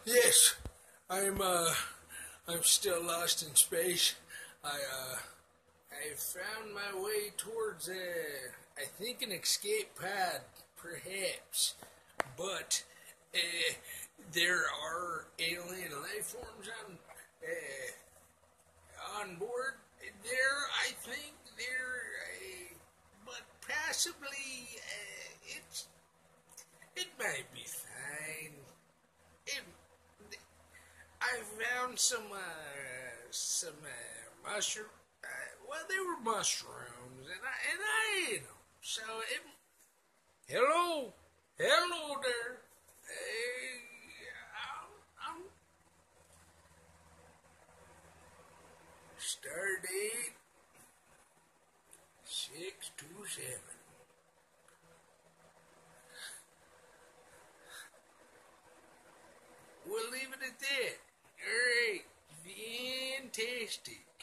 Yes, I'm still lost in space. I found my way towards I think an escape pod, perhaps, but there are alien life forms on board. I think but possibly it might be fine. It, I found some mushroom. Well, they were mushrooms, and I ate them. So hello, hello there. Hey, I'm Stardate 627. We'll leave it at that. All right, fantastic.